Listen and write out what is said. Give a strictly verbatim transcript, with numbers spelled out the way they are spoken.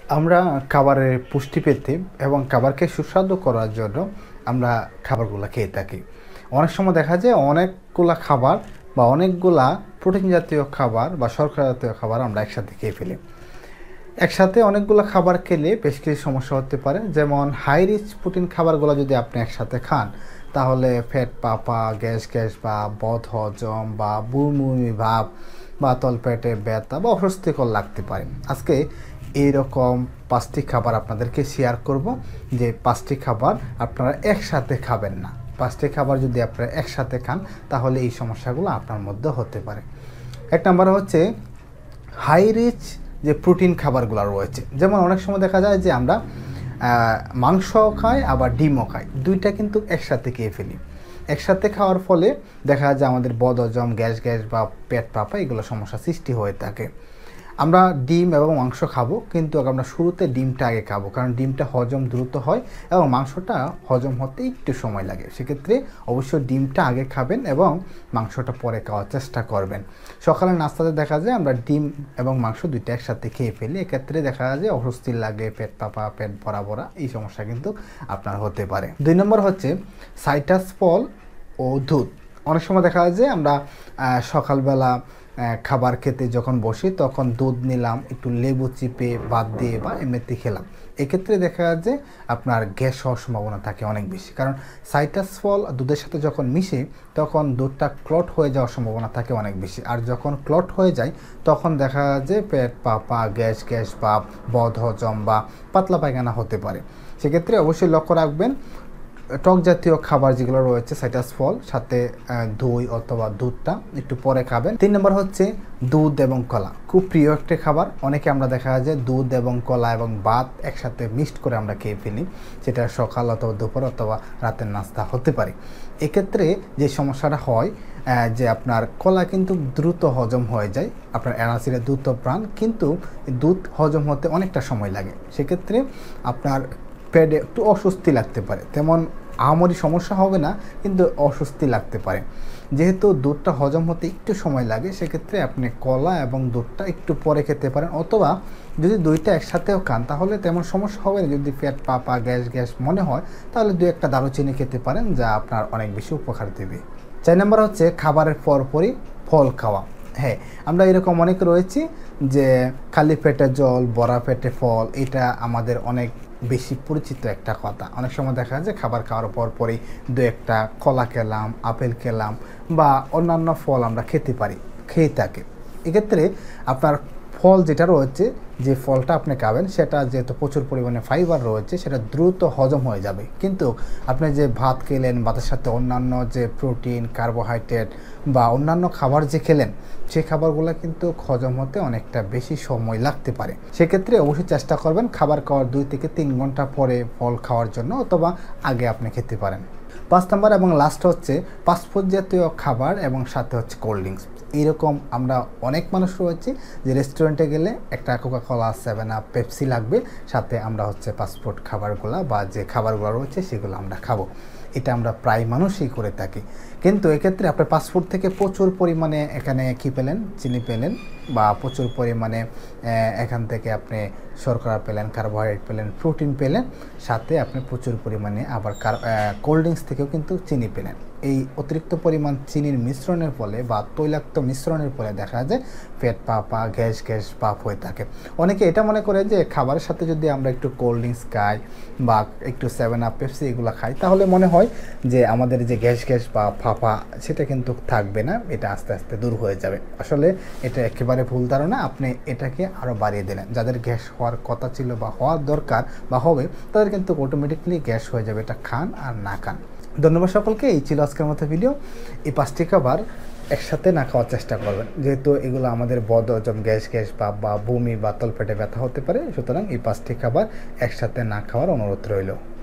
আমরা খাবারের পুষ্টি পেতে এবং খাবারকে সুস্বাদু করার জন্য আমরা খাবারগুলো খেয়ে থাকি। অনেক সময় দেখা যায় অনেকগুলা খাবার বা অনেকগুলা প্রোটিন জাতীয় খাবার বা শর্করা জাতীয় খাবার আমরা একসাথে খেয়ে ফেলি। একসাথে অনেকগুলো খাবার খেলে বেশ কিছু সমস্যা হতে পারে, যেমন হাই রিচ প্রোটিন খাবারগুলো যদি আপনি একসাথে খান তাহলে পেট পাপা, গ্যাস গ্যাস বা বদ হজম বা বুমি ভাব বা তলপেটে ব্যথা বা অস্বস্তিকর লাগতে পারে। আজকে এইরকম পাঁচটি খাবার আপনাদেরকে শেয়ার করব, যে পাঁচটি খাবার আপনারা একসাথে খাবেন না। পাঁচটি খাবার যদি আপনারা একসাথে খান তাহলে এই সমস্যাগুলো আপনার মধ্যে হতে পারে। এক নম্বর হচ্ছে হাই রিচ যে প্রোটিন খাবারগুলো রয়েছে। যেমন অনেক সময় দেখা যায় যে আমরা মাংস খাই আবার ডিমও খাই, দুইটা কিন্তু একসাথে খেয়ে ফেলি। একসাথে খাওয়ার ফলে দেখা যায় আমাদের বদহজম, গ্যাস গ্যাস বা পেট পাপা এগুলো সমস্যা সৃষ্টি হয়ে থাকে। আমরা ডিম এবং মাংস খাবো, কিন্তু আমরা শুরুতে ডিমটা আগে খাবো, কারণ ডিমটা হজম দ্রুত হয় এবং মাংসটা হজম হতে একটু সময় লাগে। সেক্ষেত্রে অবশ্যই ডিমটা আগে খাবেন এবং মাংসটা পরে খাওয়ার চেষ্টা করবেন। সকালে নাস্তাতে দেখা যায় আমরা ডিম এবং মাংস দুইটা একসাথে খেয়ে ফেলি, এক্ষেত্রে দেখা যায় অস্বস্তি লাগে, পেট পাপা, পেট ভরা ভরা এই সমস্যা কিন্তু আপনার হতে পারে। দুই নম্বর হচ্ছে সাইট্রাস ফল ও দুধ। অনেক সময় দেখা যায় যে আমরা সকালবেলা খাবার খেতে যখন বসি তখন দুধ নিলাম, একটু লেবু চিপে বাদ দিয়ে বা এমনিতে খেলাম, এক্ষেত্রে দেখা যায় যে আপনার গ্যাস হওয়ার সম্ভাবনা থাকে অনেক বেশি, কারণ সাইট্রাস ফল দুধের সাথে যখন মিশে তখন দুধটা ক্লট হয়ে যাওয়ার সম্ভাবনা থাকে অনেক বেশি। আর যখন ক্লট হয়ে যায় তখন দেখা যায় যে পেট পাপা, গ্যাস গ্যাস বা বদহজম বা পাতলা পায়খানা হতে পারে। সেক্ষেত্রে অবশ্যই লক্ষ্য রাখবেন টক জাতীয় খাবার যেগুলো রয়েছে, সাইট্রাস ফল সাথে দই অথবা দুধটা একটু পরে খাবেন। তিন নম্বর হচ্ছে দুধ এবং কলা, খুব প্রিয় একটা খাবার। অনেকে আমরা দেখা যায় দুধ এবং কলা এবং ভাত একসাথে মিক্সড করে আমরা খেয়ে ফেলি, সেটা সকাল অথবা দুপুর অথবা রাতের নাস্তা হতে পারে। এক্ষেত্রে যে সমস্যাটা হয় যে আপনার কলা কিন্তু দ্রুত হজম হয়ে যায়, আপনার এনার্জিটা দ্রুত প্রাণ, কিন্তু দুধ হজম হতে অনেকটা সময় লাগে। সেক্ষেত্রে আপনার পেটে একটু অস্বস্তি লাগতে পারে, তেমন আহামরি সমস্যা হবে না, কিন্তু অস্বস্তি লাগতে পারে। যেহেতু দুধটা হজম হতে একটু সময় লাগে, সেক্ষেত্রে আপনি কলা এবং দুধটা একটু পরে খেতে পারেন, অথবা যদি দুইটা একসাথেও খান তাহলে তেমন সমস্যা হবে না। যদি পেট পাপা, গ্যাস গ্যাস মনে হয় তাহলে দু একটা দারুচিনি খেতে পারেন, যা আপনার অনেক বেশি উপকার দেবে। চার নম্বর হচ্ছে খাবারের পরপরই ফল খাওয়া। হ্যাঁ, আমরা এরকম অনেক রয়েছি যে খালি পেটে জল, বড়া পেটে ফল, এটা আমাদের অনেক বেশি পরিচিত একটা কথা। অনেক সময় দেখা যায় খাবার খাওয়ার পর পরই দু একটা কলা খেলাম, আপেল খেলাম বা অন্যান্য ফল আমরা খেতে পারি, খেয়ে থাকি। এক্ষেত্রে আপনার ফল যেটা রয়েছে, যে ফলটা আপনি খাবেন সেটা যেহেতু প্রচুর পরিমাণে ফাইবার রয়েছে, সেটা দ্রুত হজম হয়ে যাবে। কিন্তু আপনি যে ভাত খেলেন, ভাতের সাথে অন্যান্য যে প্রোটিন, কার্বোহাইড্রেট বা অন্যান্য খাবার যে খেলেন, সেই খাবারগুলো কিন্তু হজম হতে অনেকটা বেশি সময় লাগতে পারে। সেক্ষেত্রে অবশ্যই চেষ্টা করবেন খাবার খাওয়ার দুই থেকে তিন ঘন্টা পরে ফল খাওয়ার জন্য, অথবা আগে আপনি খেতে পারেন। পাঁচ নম্বর এবং লাস্ট হচ্ছে ফাস্টফুড জাতীয় খাবার এবং সাথে হচ্ছে কোল্ড ড্রিঙ্কস। এইরকম আমরা অনেক মানুষ রয়েছে যে রেস্টুরেন্টে গেলে একটা Coca Cola, seven up, Pepsi লাগবে, সাথে আমরা হচ্ছে ফাস্টফুড খাবারগুলো বা যে খাবারগুলো রয়েছে সেগুলো আমরা খাবো। এটা আমরা প্রায় মানুষই করে থাকি। কিন্তু এক্ষেত্রে আপনার ফাস্টফুড থেকে প্রচুর পরিমাণে এখানে কী পেলেন, চিনি পেলেন, বা প্রচুর পরিমাণে এখান থেকে আপনি শর্করা পেলেন, কার্বোহাইড্রেট পেলেন, প্রোটিন পেলেন, সাথে আপনি প্রচুর পরিমাণে আবার কোল্ড ড্রিঙ্কস থেকেও কিন্তু চিনি পেলেন। এই অতিরিক্ত পরিমাণ চিনির মিশ্রণের ফলে বা তৈলাক্ত মিশ্রণের ফলে দেখা যায় পেট পাপা, গ্যাস গ্যাস পাপ হয়ে থাকে। অনেকে এটা মনে করে যে খাবারের সাথে যদি আমরা একটু কোল্ড ড্রিঙ্কস খাই বা একটু সেভেন আপ, পেপসি এগুলো খাই তাহলে মনে হয় যে আমাদের যে গ্যাস গ্যাস বা ফাঁপা সেটা কিন্তু থাকবে না, এটা আস্তে আস্তে দূর হয়ে যাবে। আসলে এটা একেবারে ভুল ধারণা, আপনি এটাকে আরও বাড়িয়ে দিলেন। যাদের গ্যাস হওয়ার কথা ছিল বা হওয়ার দরকার বা হবে, তাদের কিন্তু অটোমেটিকলি গ্যাস হয়ে যাবে, এটা খান আর না খান। ধন্যবাদ সকলকে। এই ছিল আজকের মতো ভিডিও। এই পাঁচটি খাবার একসাথে না খাওয়ার চেষ্টা করবেন, যেহেতু এগুলো আমাদের বদহজম, গ্যাস গ্যাস বা বা বমি বা তলপেটে ব্যথা হতে পারে। সুতরাং এই পাঁচটি খাবার একসাথে না খাওয়ার অনুরোধ রইল।